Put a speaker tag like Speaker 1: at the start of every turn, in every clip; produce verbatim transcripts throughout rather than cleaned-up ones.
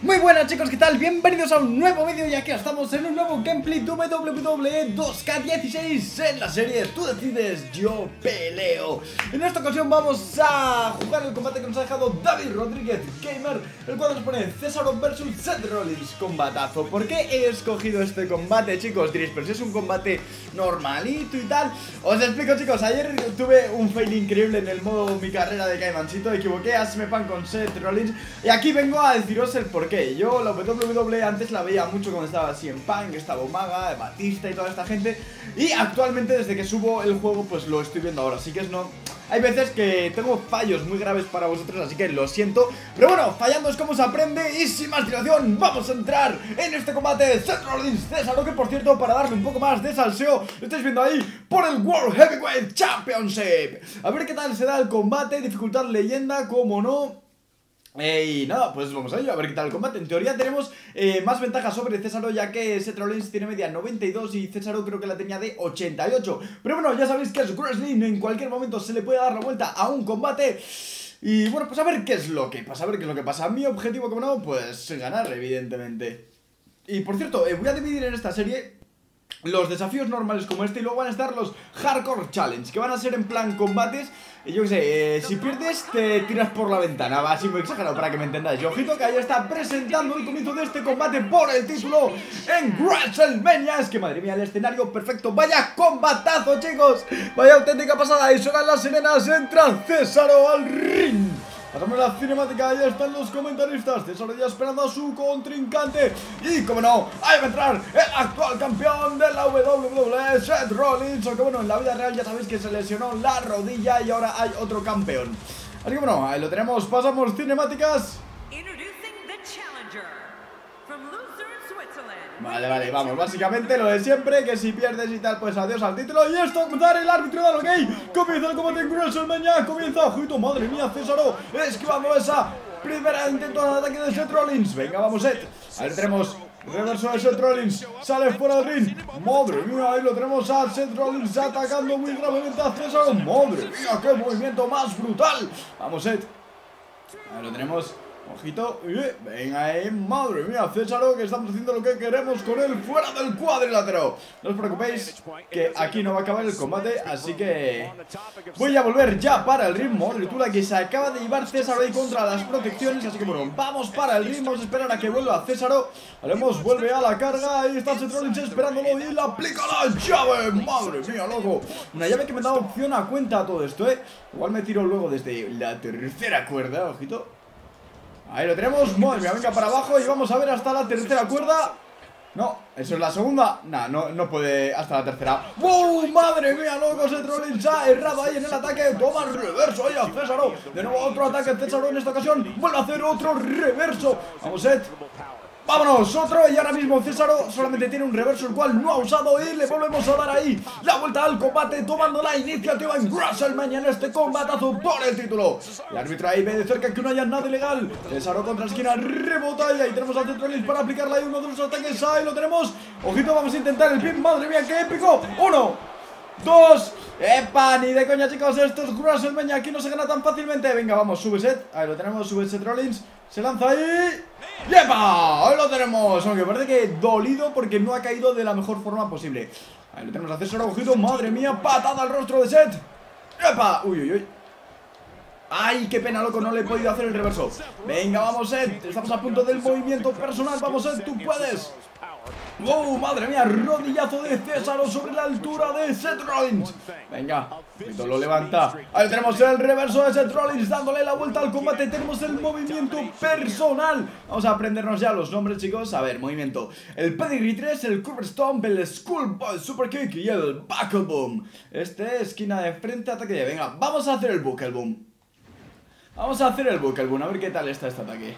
Speaker 1: Muy buenas chicos, ¿qué tal? Bienvenidos a un nuevo vídeo y aquí estamos en un nuevo gameplay de W W E dos K dieciséis en la serie Tú decides, yo peleo. En esta ocasión vamos a jugar el combate que nos ha dejado David Rodríguez Gamer, el cual nos pone Cesaro versus Seth Rollins, combatazo. ¿Por qué he escogido este combate, chicos? Diréis, pero si es un combate normalito y tal. Os explico, chicos, ayer tuve un fail increíble en el modo mi carrera de Caimancito, equivoqué a Smepan con Seth Rollins y aquí vengo a deciros el porqué. Yo la W W E antes la veía mucho cuando estaba así en Punk, estaba Umaga, Batista y toda esta gente, y actualmente desde que subo el juego pues lo estoy viendo ahora, así que es no... Hay veces que tengo fallos muy graves para vosotros, así que lo siento, pero bueno, fallando es como se aprende y sin más dilación vamos a entrar en este combate Seth Rollins Cesaro, que por cierto, para darle un poco más de salseo, lo estáis viendo ahí por el World Heavyweight Championship. A ver qué tal se da el combate, dificultad leyenda, como no. Eh, y nada, pues vamos a ello, a ver qué tal el combate. En teoría tenemos eh, más ventaja sobre Cesaro, ya que Seth Rollins tiene media noventa y dos y Cesaro creo que la tenía de ochenta y ocho. Pero bueno, ya sabéis que es wrestling, en cualquier momento se le puede dar la vuelta a un combate. Y bueno, pues a ver qué es lo que pasa, a ver qué es lo que pasa. Mi objetivo, como no, pues ganar, evidentemente. Y por cierto, eh, voy a dividir en esta serie los desafíos normales como este y luego van a estar los Hardcore Challenge, que van a ser en plan combates. Y yo qué sé, eh, si pierdes te tiras por la ventana, va así muy exagerado para que me entendáis. Y ojito que ahí está presentando el comienzo de este combate por el título en WrestleMania. Es que madre mía, el escenario perfecto, vaya combatazo, chicos, vaya auténtica pasada. Y suenan las sirenas, entra Cesaro al ring. Pasamos la cinemática, ahí están los comentaristas. Cesaro ya esperando a su contrincante. Y como no, ahí va a entrar el actual campeón de la W W E, Seth Rollins. Aunque bueno, en la vida real ya sabéis que se lesionó la rodilla y ahora hay otro campeón. Así que bueno, ahí lo tenemos, pasamos cinemáticas. Vale, vale, vamos, básicamente lo de siempre, que si pierdes y tal, pues adiós al título. Y esto, comenzar el árbitro da lo gay. Comienza el combate en WrestleMania, comienza, ojito, madre mía, Cesaro esquivando esa primera intento de ataque de Seth Rollins. Venga, vamos, Seth. A ver, tenemos reverso de Seth Rollins, sale fuera del ring. Madre mía, ahí lo tenemos a Seth Rollins atacando muy gravemente a Cesaro. Madre mía, qué movimiento más brutal. Vamos, Seth. Ahí lo tenemos. Ojito, venga ahí, madre mía, Cesaro, que estamos haciendo lo que queremos con él fuera del cuadrilátero. No os preocupéis, que aquí no va a acabar el combate, así que voy a volver ya para el ring. Madre tú, la que se acaba de llevar Cesaro ahí contra las protecciones, así que bueno, vamos para el ring, vamos a esperar a que vuelva Cesaro. Haremos, vuelve a la carga, ahí está Seth Rollins esperándolo y le aplica la llave. Madre mía, loco, una llave que me da opción a cuenta a todo esto, eh. Igual me tiro luego desde la tercera cuerda, ojito. Ahí lo tenemos, madre mía, venga para abajo y vamos a ver hasta la tercera cuerda. No, eso es la segunda. Nah, no, no puede hasta la tercera. ¡Wow! Madre mía, loco, Seth Rollins ha errado ahí en el ataque. Toma el reverso ahí a Cesaro. De nuevo otro ataque, Cesaro en esta ocasión vuelve a hacer otro reverso. Vamos, Seth. Vámonos, otro, y ahora mismo Cesaro solamente tiene un reverso el cual no ha usado y le volvemos a dar ahí la vuelta al combate, tomando la iniciativa en WrestleMania en este combatazo por el título. El árbitro ahí ve de cerca que no haya nada ilegal. Cesaro contra la esquina, rebota y ahí tenemos a Seth Rollins para aplicarle ahí uno de los ataques. Ahí lo tenemos. Ojito, vamos a intentar el pin, madre mía, qué épico. Uno, dos, epa, ni de coña, chicos, esto es WrestleMania, aquí no se gana tan fácilmente. Venga, vamos, sube Seth, ahí lo tenemos, sube Seth Rollins, se lanza ahí. ¡Yepa! Ahí lo tenemos, aunque parece que dolido porque no ha caído de la mejor forma posible. Ahí lo tenemos a Cesaro, ojito, madre mía, patada al rostro de Seth. ¡Yepa! Uy, uy, uy. ¡Ay, qué pena, loco! No le he podido hacer el reverso. Venga, vamos, Seth, estamos a punto del movimiento personal. Vamos, Seth, tú puedes. ¡Wow! ¡Madre mía! Rodillazo de Cesaro sobre la altura de Seth Rollins. Venga, esto lo levanta. Ahí tenemos el reverso de Seth Rollins dándole la vuelta al combate. Tenemos el movimiento personal. Vamos a aprendernos ya los nombres, chicos. A ver, movimiento. El Pedigree tres, el Curve Stomp, el Schoolboy Super Kick y el Buckle Boom. Este, esquina de frente, ataque de... Venga, vamos a hacer el Buckle Boom. Vamos a hacer el Buckle Boom, a ver qué tal está este ataque.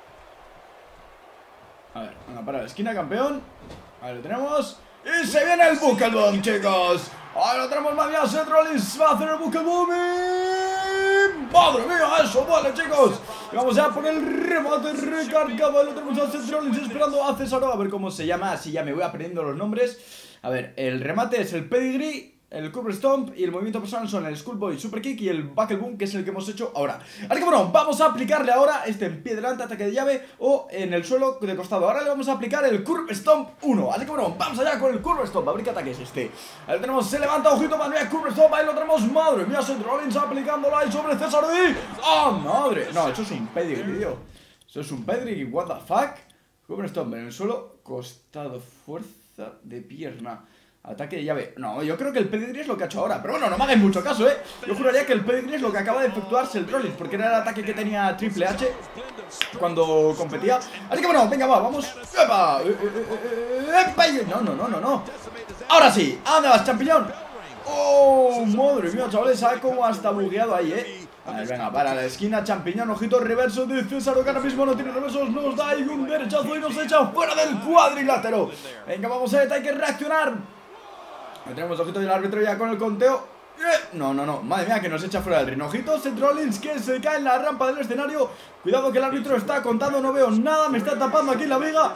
Speaker 1: A ver, venga, para la esquina, campeón. Ahí lo tenemos. Y se viene el Buckle Boom, chicos. Ahí lo tenemos, madre mía, Seth Rollins va a hacer el Buckle Boom y... ¡madre mía, eso vale, chicos! Y vamos ya por el remate recargado. Ahí lo tenemos a Seth Rollins esperando a Cesaro. A ver cómo se llama, así ya me voy aprendiendo los nombres. A ver, el remate es el Pedigree. el Curb Stomp y el movimiento personal son el Schoolboy Super Kick y el Buckle Boom, que es el que hemos hecho ahora. Así que bueno, vamos a aplicarle ahora este en pie delante, ataque de llave o en el suelo de costado. Ahora le vamos a aplicar el Curb Stomp uno. Así que bueno, vamos allá con el Curb Stomp. A ver qué ataque es este. Ahí lo tenemos, se levanta, ojito, madre mía, Curb Stomp. Ahí lo tenemos, madre mía, Seth Rollins aplicándolo ahí sobre César y... ¡ah, madre! No, eso es un pedigree, tío. Eso es un pedigree, what the fuck. Curb Stomp en el suelo, costado, fuerza de pierna, ataque de llave. No, yo creo que el pedigree es lo que ha hecho ahora. Pero bueno, no me hagáis mucho caso, eh. Yo juraría que el pedigree es lo que acaba de efectuarse el Rollins, porque era el ataque que tenía Triple H cuando competía. Así que bueno, venga, va, vamos. ¡Epa! ¡Epa! No, no, no, no, no. Ahora sí, ¿a dónde vas, champiñón? ¡Oh, madre mía, chavales! ¿Sabes cómo hasta bugueado ahí, eh? A ver, venga, para la esquina, champiñón, ojito, reverso de César, que ahora mismo no tiene reversos, nos da ahí un derechazo y nos echa fuera del cuadrilátero. Venga, vamos a ver, hay que reaccionar. Ahí tenemos ojito del árbitro ya con el conteo. No, no, no, madre mía, que nos echa fuera del ring. Ojito, Seth Rollins que se cae en la rampa del escenario. Cuidado que el árbitro está contando, no veo nada, me está tapando aquí la viga.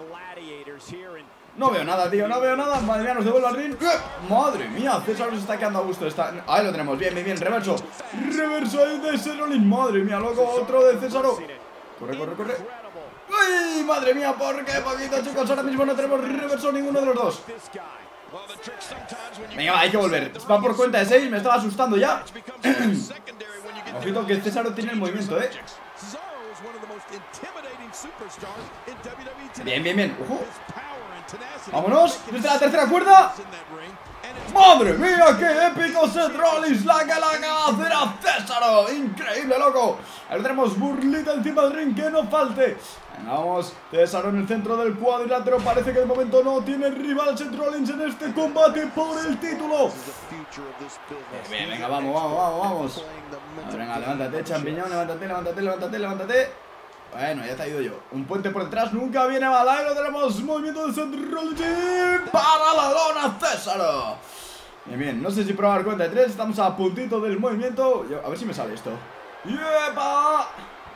Speaker 1: No veo nada, tío, no veo nada. Madre mía, nos devuelve al ring. Madre mía, César nos está quedando a gusto. Está... ahí lo tenemos, bien, bien, bien, reverso. Reverso ahí de Seth Rollins. Madre mía, loco, otro de César. Corre, corre, corre. ¡Uy, madre mía, por qué poquito, chicos! Ahora mismo no tenemos reverso ninguno de los dos. Venga, va, hay que volver. Va por cuenta de seis, me estaba asustando ya. Ojito que César tiene el movimiento, eh. Bien, bien, bien. Uh -huh. Vámonos, desde la tercera cuerda. ¡Madre mía, qué épico Seth Rollins! ¡La que la acaba de hacer a César! ¡Increíble, loco! Ahí tenemos, burlita encima del ring, que no falte. Venga, vamos, César en el centro del cuadrilátero. Parece que de momento no tiene rival Seth Rollins en este combate por el título. Bien, venga, vamos, vamos, vamos, vamos. A ver, venga, levántate, champiñón, levántate, levántate, levántate, levántate. Bueno, ya te he ido yo. Un puente por detrás nunca viene mal. Ahí lo tenemos. Movimiento de Seth Rollins para la lona, César. Bien, bien. No sé si probar cuenta de tres. Estamos a puntito del movimiento. Yo, a ver si me sale esto. ¡Yepa!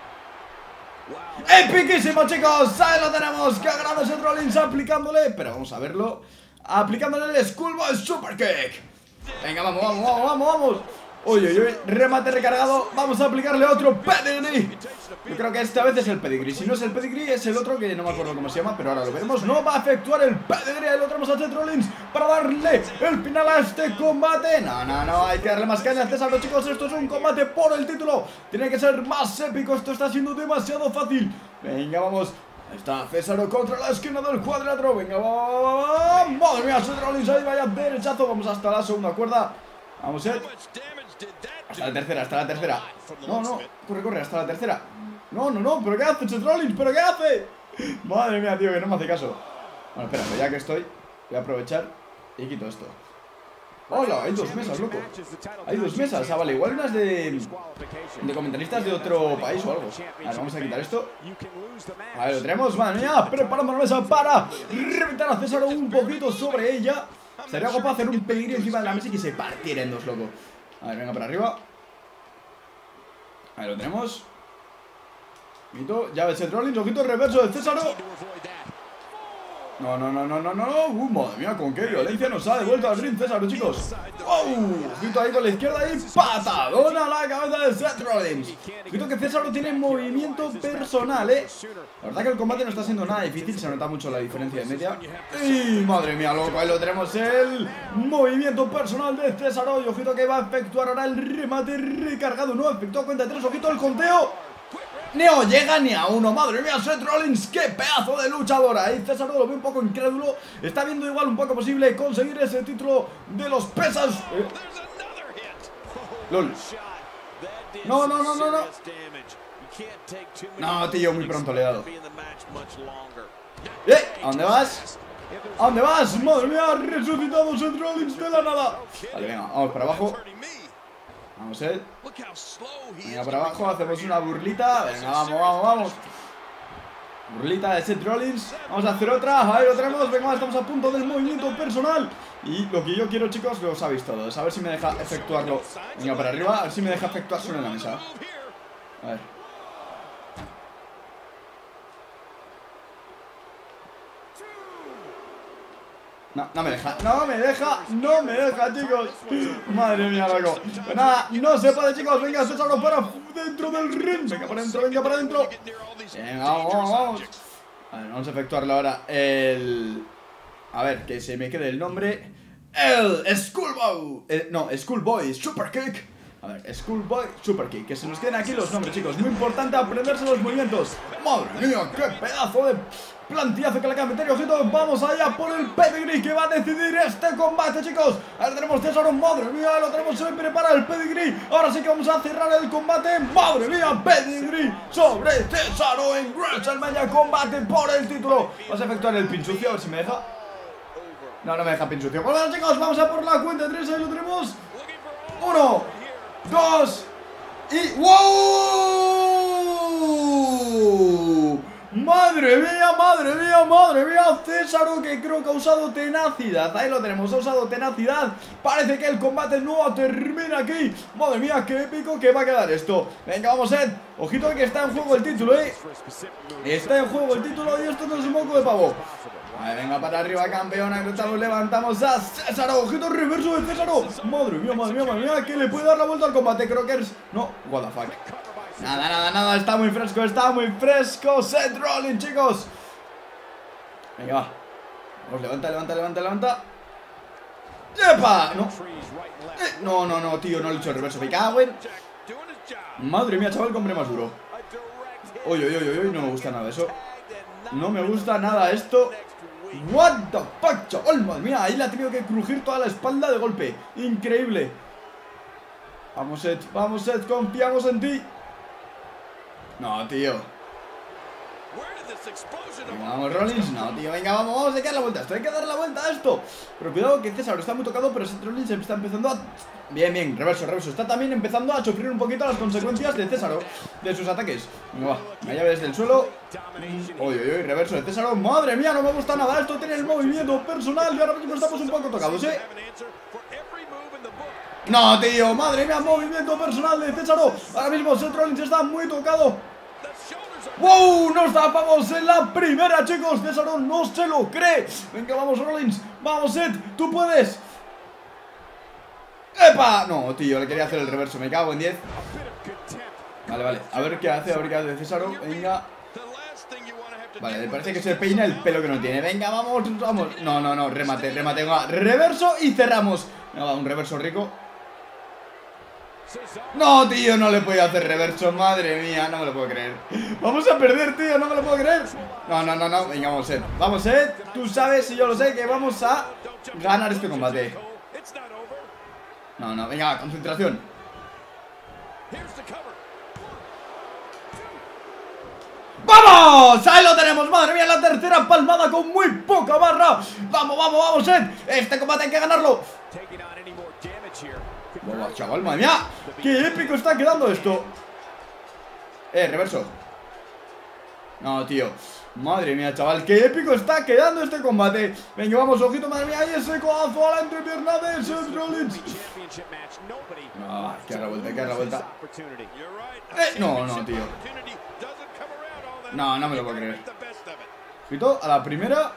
Speaker 1: ¡Epiquísimo, chicos! Ahí lo tenemos. ¡Qué grande Seth Rollins aplicándole! Pero vamos a verlo. Aplicándole el Schoolboy Super Kick. Venga, vamos, vamos, vamos, vamos, vamos. Oye, oye, remate recargado. Vamos a aplicarle otro pedigree. Yo creo que esta vez es el pedigree. Si no es el pedigree, es el otro que no me acuerdo cómo se llama, pero ahora lo veremos. No va a efectuar el pedigree. Ahí lo tenemos a Seth Rollins para darle el final a este combate. No, no, no, hay que darle más caña a César, chicos. Esto es un combate por el título. Tiene que ser más épico. Esto está siendo demasiado fácil. Venga, vamos. Ahí está César contra la esquina del cuadrilátero. Venga, vamos. Madre mía, Seth Rollins ahí vaya derechazo. Vamos hasta la segunda cuerda. Vamos, Seth. Hasta la tercera, hasta la tercera. No, no, corre, corre, hasta la tercera. No, no, no, ¿pero qué hace Seth Rollins? ¿Pero qué hace? Madre mía, tío, que no me hace caso. Bueno, espera, ya que estoy, voy a aprovechar y quito esto. Hola, hay dos mesas, loco. Hay dos mesas, ah, vale, igual unas de De comentaristas de otro país o algo. A ver, vamos a quitar esto. A ver, lo tenemos, madre mía. Preparando la mesa para reventar a César un poquito sobre ella. Sería guapo hacer un pedigree encima de la mesa y que se partiera en dos, loco. A ver, venga para arriba. Ahí lo tenemos. Ojito, llave Seth Rollins, ojito reverso de César. No, no, no, no, no, no. Uh, madre mía, con qué violencia nos ha devuelto al ring César, chicos. Wow, ojito ahí con la izquierda y patadona a la cabeza de Seth Rollins. Ojito que César no tiene movimiento personal, eh. La verdad que el combate no está siendo nada difícil. Se nota mucho la diferencia de media. Y madre mía, loco, ahí lo tenemos, el movimiento personal de César. Y ojito que va a efectuar ahora el remate recargado. No, efectuó cuenta de tres, ojito el conteo. No llega ni a uno, madre mía, Seth Rollins, qué pedazo de luchadora. Ahí César lo ve un poco incrédulo. Está viendo igual un poco posible conseguir ese título de los pesas. eh. LOL. No, no, no, no, no. No, tío, muy pronto le he dado. ¿Eh? ¿A dónde vas? ¿A dónde vas? Madre mía, resucitado Seth Rollins de la nada. Vale, venga, vamos para abajo. Vamos, eh. Venga, para abajo, hacemos una burlita. Venga, vamos, vamos, vamos. Burlita de Seth Rollins. Vamos a hacer otra. Ahí lo tenemos. Venga, estamos a punto del movimiento personal. Y lo que yo quiero, chicos, lo sabéis todos. A ver si me deja efectuarlo. Venga, para arriba. A ver si me deja efectuar solo en la mesa. A ver. No, no me deja, no me deja, no me deja, chicos. Madre mía, loco. Pues nada, no se puede, chicos. Venga, César para dentro del ring. Venga, para adentro, venga, para adentro. Venga, vamos, vamos, vamos. A ver, vamos a efectuarlo ahora. El... A ver, que se me quede el nombre. El Schoolboy. Eh, no, Schoolboy Superkick. A ver, Schoolboy Superkick. Que se nos queden aquí los nombres, chicos. Muy importante aprenderse los movimientos. Madre mía, qué pedazo de plantillazo que le acaba de meter. Ojito, vamos allá por el pedigree que va a decidir este combate, chicos. Ahora tenemos César, madre mía, lo tenemos, se prepara el pedigree. Ahora sí que vamos a cerrar el combate. Madre mía, pedigree sobre César en WrestleMania, combate por el título. Vamos a efectuar el pinchucio, a ver si me deja. No, no me deja pinchucio. Pues bueno, chicos, vamos a por la cuenta de tres, ahí lo tenemos. Uno, dos y... ¡wow! Madre mía, madre mía, madre mía. César, que creo que ha usado tenacidad. Ahí lo tenemos, ha usado tenacidad. Parece que el combate no termina aquí. Madre mía, qué épico que va a quedar esto. Venga, vamos, Ed. Ojito que está en juego el título, eh. Está en juego el título y esto no es un moco de pavo. Vale, venga para arriba, campeona. Cruzamos, levantamos a César. Ojito reverso de César. Madre mía, madre mía, madre mía. Que le puede dar la vuelta al combate. Creo que es... No, what the fuck. Nada, nada, nada, está muy fresco, está muy fresco Seth Rollins, chicos. Venga, va. Vamos, levanta, levanta, levanta, levanta. ¡Epa! No. Eh, no, no, no, tío, no le he hecho el reverso. Me cago en... Madre mía, chaval, compré más duro. Uy, uy, uy, uy, no me gusta nada eso. No me gusta nada esto. What the fuck, chaval, madre mía. Ahí le ha tenido que crujir toda la espalda de golpe. Increíble. Vamos, Seth, vamos, Seth, confiamos en ti. No, tío. Venga, vamos, Rollins. No, tío, venga, vamos, vamos, hay que dar la vuelta a esto. Hay que dar la vuelta a esto. Pero cuidado que César está muy tocado, pero Seth Rollins está empezando a... Bien, bien, reverso, reverso. Está también empezando a sufrir un poquito las consecuencias de César, de sus ataques. Venga, va, una llave desde el suelo. Uy, uy, uy, reverso de César. Madre mía, no me gusta nada esto. Tiene el movimiento personal y ahora mismo estamos un poco tocados, ¿eh? No, tío, madre mía, movimiento personal de César. Ahora mismo Seth Rollins está muy tocado. ¡Wow! Nos tapamos en la primera, chicos. César no se lo cree. Venga, vamos, Rollins. Vamos, Seth, tú puedes. ¡Epa! No, tío, le quería hacer el reverso. Me cago en diez. Vale, vale, a ver qué hace, a ver qué hace César. Venga. Vale, me parece que se peina el pelo que no tiene. Venga, vamos, vamos. No, no, no, remate, remate. Venga, reverso y cerramos. Venga, un reverso rico. No, tío, no le puedo hacer reverso. Madre mía, no me lo puedo creer. Vamos a perder, tío, no me lo puedo creer. No, no, no, no, venga, vamos, Ed. Vamos, Ed, tú sabes y yo lo sé que vamos a ganar este combate. No, no, venga, concentración. ¡Vamos! Ahí lo tenemos, madre mía, la tercera palmada con muy poca barra. Vamos, vamos, vamos, Ed. Este combate hay que ganarlo. Wow, chaval, madre mía. Qué épico está quedando esto. Eh, reverso. No, tío. Madre mía, chaval, qué épico está quedando este combate. Venga, vamos, ojito, madre mía. Y ese codazo a la entrepierna de Seth Rollins. No, hay que dar la vuelta, hay que dar la vuelta. Eh, no, no, tío. No, no me lo puedo creer. Ojito, a la primera.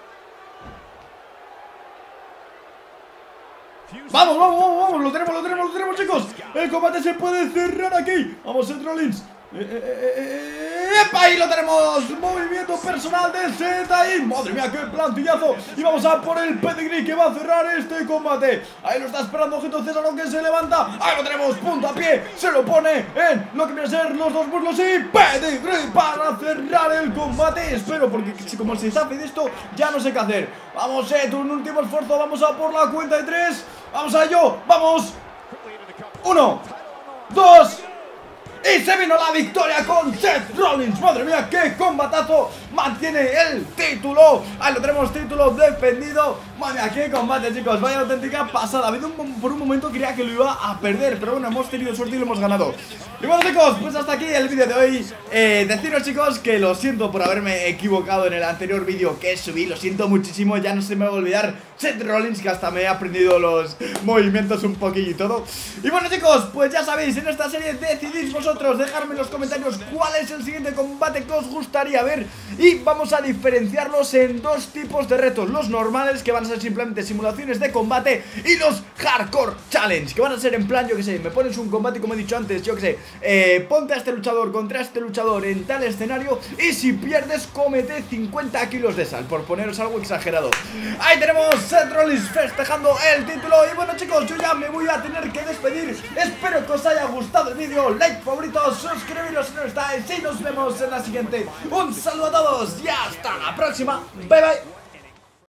Speaker 1: Vamos, vamos, vamos, vamos, lo tenemos, lo tenemos, lo tenemos, chicos. El combate se puede cerrar aquí. Vamos, Seth Rollins. Eh, eh, eh, eh, ¡epa! Ahí lo tenemos. Movimiento personal de Seth ahí. Madre mía, qué plantillazo. Y vamos a por el pedigree que va a cerrar este combate. Ahí lo está esperando, ojito, César, que se levanta. Ahí lo tenemos, punto a pie. Se lo pone en lo que viene a ser los dos muslos y pedigree para cerrar el combate. Espero, porque como se hace de esto, ya no sé qué hacer. Vamos, Seth, un último esfuerzo. Vamos a por la cuenta de tres. Vamos a ello, vamos. Uno, dos. Y se vino la victoria con Seth Rollins. Madre mía, qué combatazo. Mantiene el título. Ahí lo tenemos, título defendido. Madre mía, qué combate, chicos. Vaya auténtica pasada. Por un momento creía que lo iba a perder, pero bueno, hemos tenido suerte y lo hemos ganado. Y bueno, chicos, pues hasta aquí el vídeo de hoy. eh, Deciros, chicos, que lo siento por haberme equivocado en el anterior vídeo que subí. Lo siento muchísimo, ya no se me va a olvidar Seth Rollins, que hasta me he aprendido los movimientos un poquillo y todo. Y bueno, chicos, pues ya sabéis, en esta serie decidís vosotros vosotros, dejadme en los comentarios cuál es el siguiente combate que os gustaría ver. Y vamos a diferenciarlos en dos tipos de retos: los normales, que van a ser simplemente simulaciones de combate, y los Hardcore Challenge, que van a ser en plan, yo que sé, me pones un combate como he dicho antes, yo que sé, eh, ponte a este luchador contra este luchador en tal escenario, y si pierdes cómete cincuenta kilos de sal, por poneros algo exagerado. Ahí tenemos Seth Rollins festejando el título. Y bueno, chicos, yo ya me voy a tener que despedir. Espero que os haya gustado el vídeo, like, favoritos, suscribiros si no estáis, y nos vemos en la siguiente. Un saludo a todos y hasta la próxima. Bye bye.